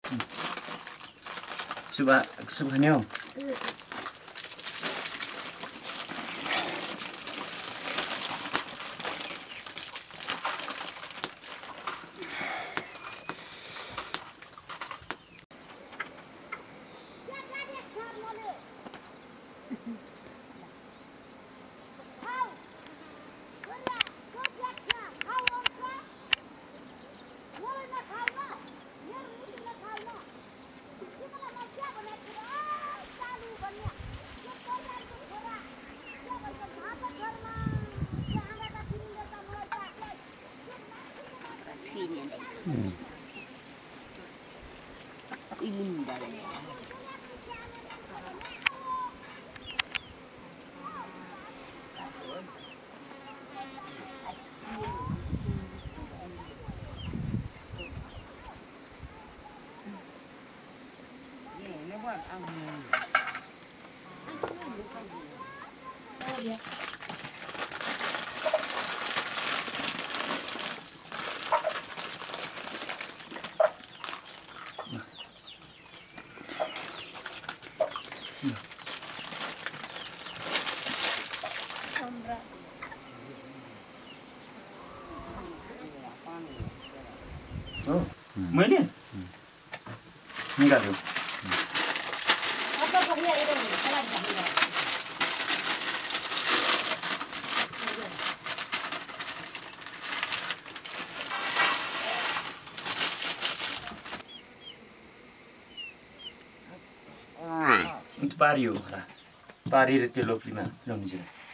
Subhanyo. मैले निकाल्यो पारियो होला पारेर त्यो लोप्लीमा ल्याउनु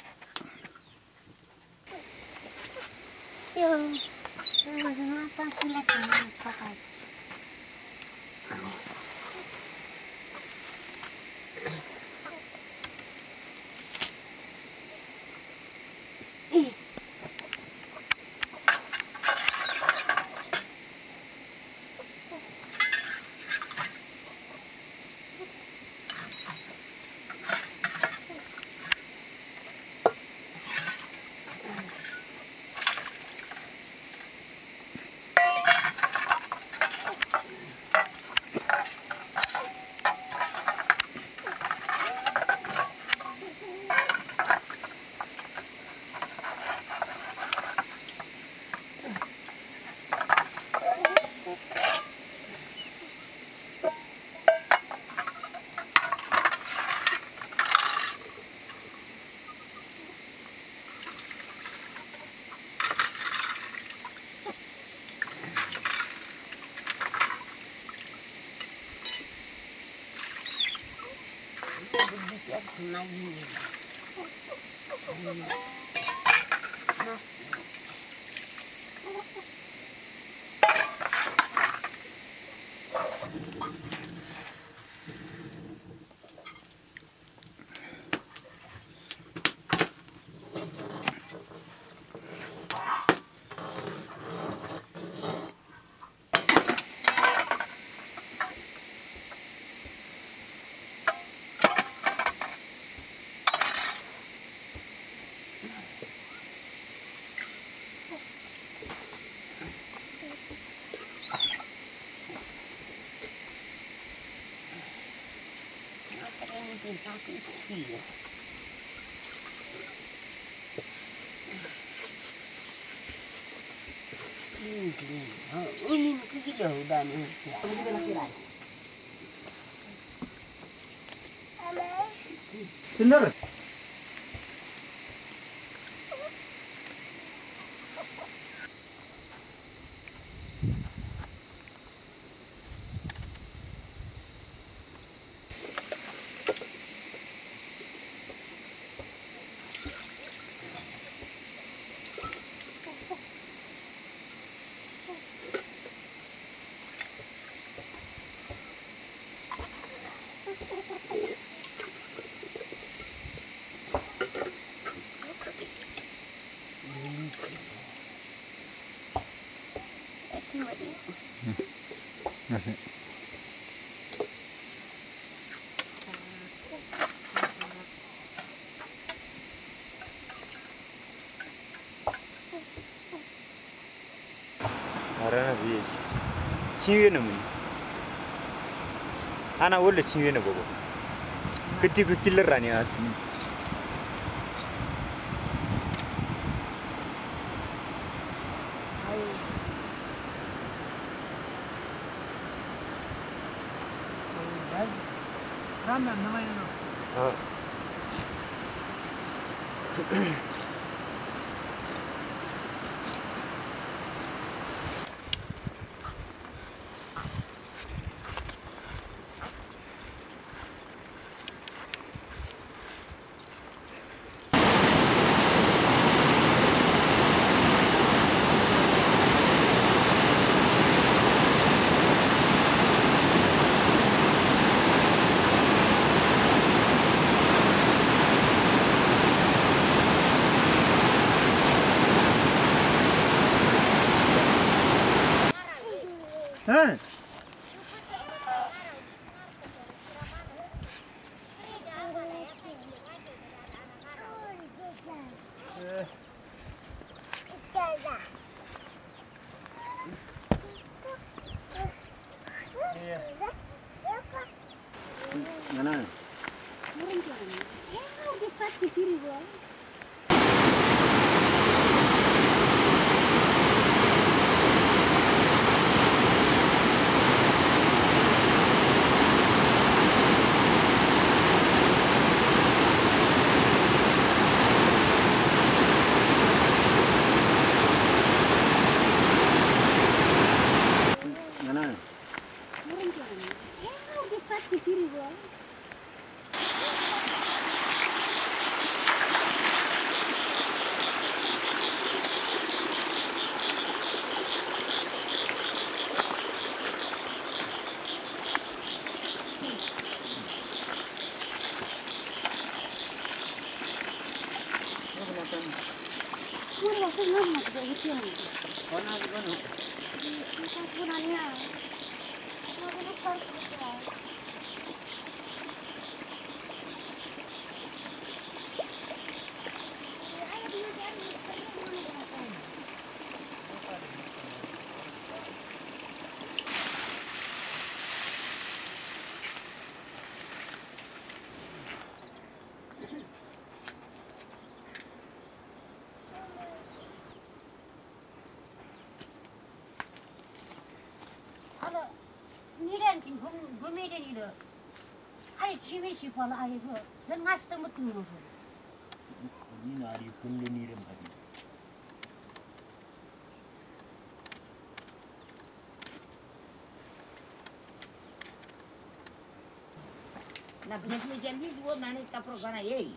सुन्दर Arana bir şey. Çiğ mi? 하나 원래 친구는 보고. 그때 그 킬러 아니야. 라면 남아요. 응. 나는 아니 집에 싶어라 아이고 전 갔을 못 들어서 이 날이 굴른 이름 하지. 나 그냥 이제 미시고 나는 앞으로 가나 예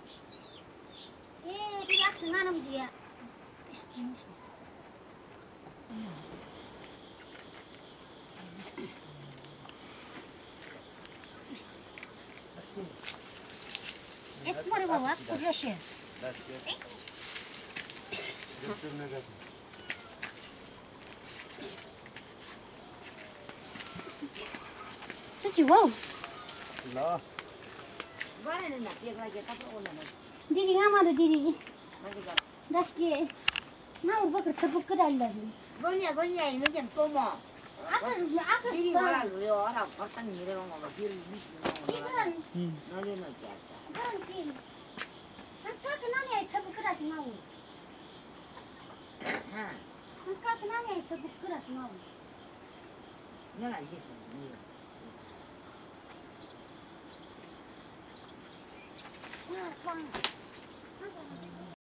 그 약속 나는 지야 머리 봐봐 그러시 그치 와우 나 말하는 나 비가게 앞으로 올라나 Didi ngamaru didi. 맞아 Daske. Na bakır tabuk kırarlar. 거냐 이는 좀 또뭐 Akı 비리 말아 그래요 알아 벌써 이래는 거 비리 미시는 거 너는 어찌 했어 그런 게. 한까 그나냐 tabuk kırarlar 나오. 한까 그나냐 tabuk kırarlar 나오. 내가 안 됐어 아, 꽝.